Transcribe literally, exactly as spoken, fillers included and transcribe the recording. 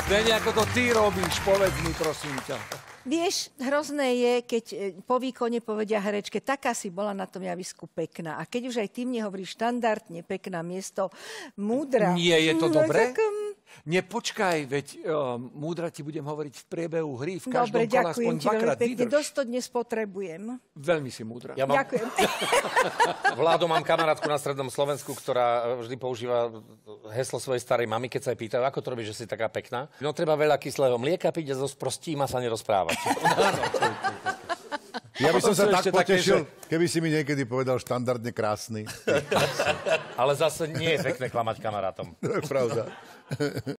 Zdeni, ako to ty robíš, povedz mi, prosím ťa. Vieš, hrozné je, keď po výkone povedia herečke, taká si bola na tom javisku pekná. A keď už aj ty mne hovoríš štandardne pekná miesto múdra. Nie je to no, dobré? Tak, um... Nepočkaj, veď uh, múdra ti budem hovoriť v priebehu hry, v každom Dobre, kole aspoň ďakujem ti dvakrát. veľmi pekne, Vydrž. dosť to dnes potrebujem. Veľmi si múdra. Ja mám... Ďakujem. Vládo, mám kamarátku na strednom Slovensku, ktorá vždy používa heslo svojej starej mamy, keď sa jej pýtajú, ako to robíš, že si taká pekná. No treba veľa kyslého mlieka piť a zo sprostí ma sa nerozprávať. Ja by som sa tak ešte také, potešil, že- keby si mi niekedy povedal štandardne krásny. Ale zase nie je pekné klamať kamarátom. To je pravda.